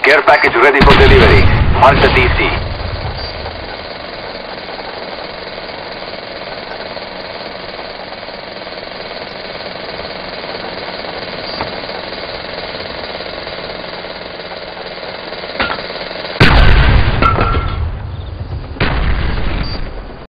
Care package ready for delivery. Mark the DC.